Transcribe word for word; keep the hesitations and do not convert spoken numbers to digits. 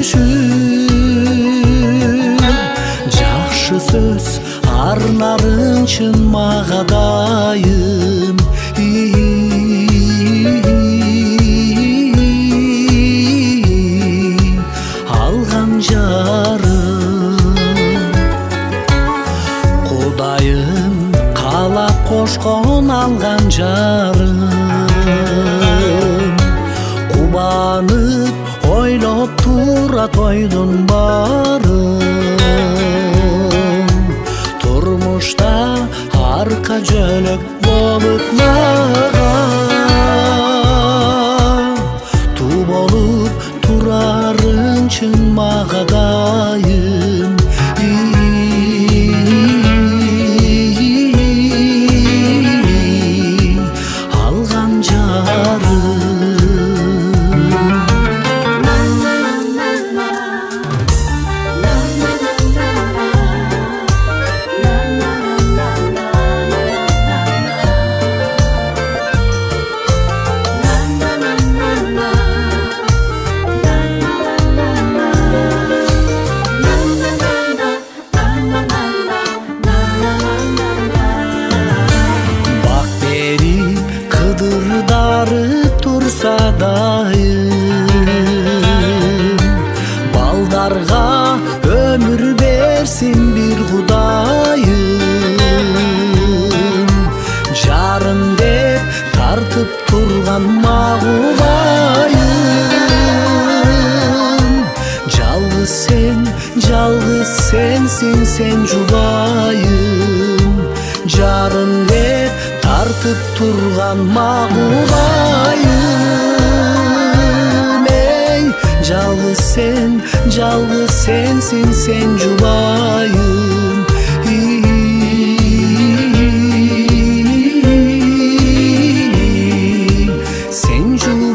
түшүп жакшы сөз арнарынчын мага дайым алган жарым Кудайым каалап кошкон алган жарым кубанып ойлоп турат ойдун барын турмушта арка жөлөк болуп мага туу болуп турарынчын мага дайым алган жарым турса дайым балдарга өмүр берсин бир Кудайым жарым деп тартып турган магубайым жалгыз сен жалгыз сенсиң сен жубайым жарым деп тартып турган магубайым эй жалгыз сен жалгыз сенсиң сен жубайым сен жубайым